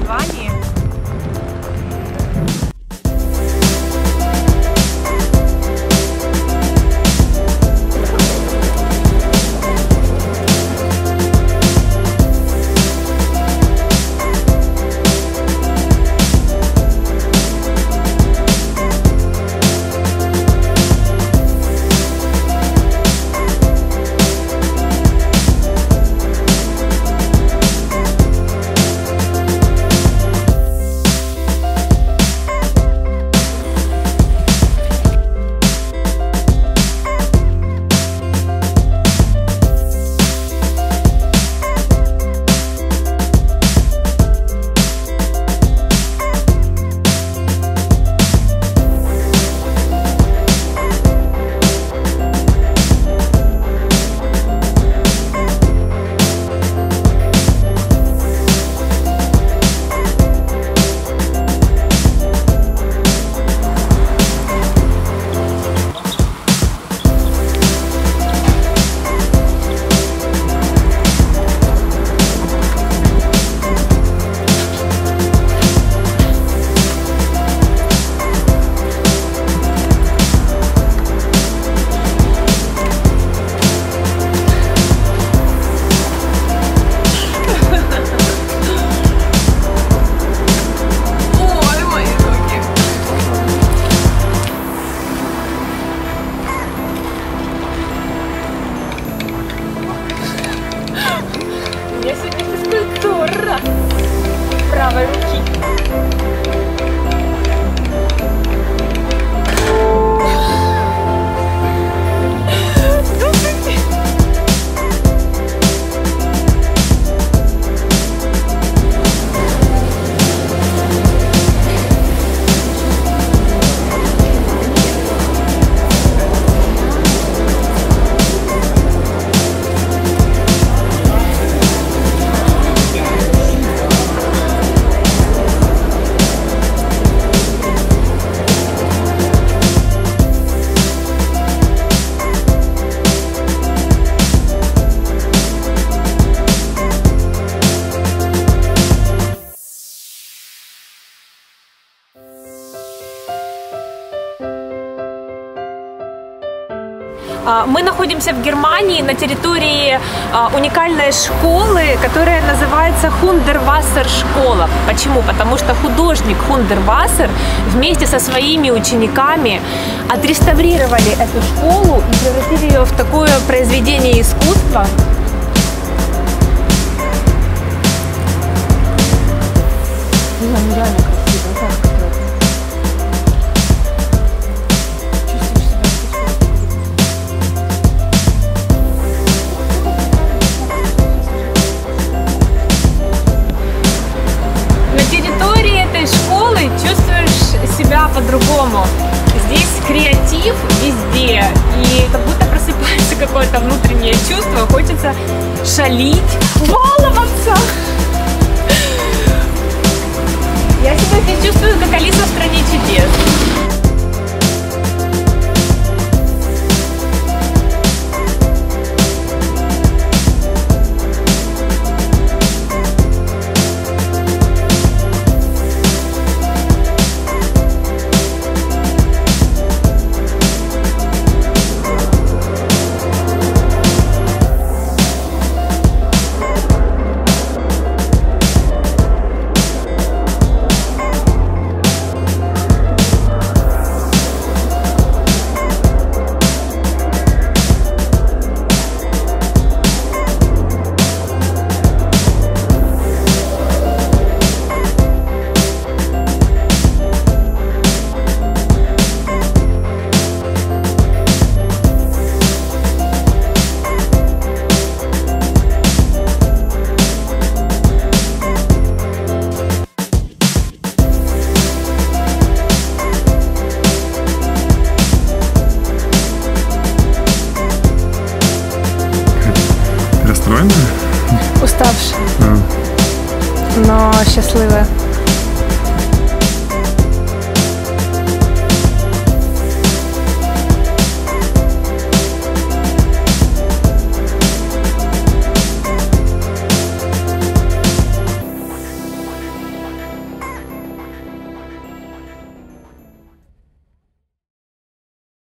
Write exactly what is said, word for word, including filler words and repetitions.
названии. Я сегодня физкультура правой руки. Мы находимся в Германии на территории уникальной школы, которая называется Hundertwasser-школа. Почему? Потому что художник Hundertwasser вместе со своими учениками отреставрировали эту школу и превратили ее в такое произведение искусства. Реально красиво, так. Чувствуешь себя по-другому. Здесь креатив везде, и как будто просыпается какое-то внутреннее чувство, хочется шалить, баловаться. Я себя здесь чувствую, как Алиса в стране чудес. Уставшая, а. но счастливая.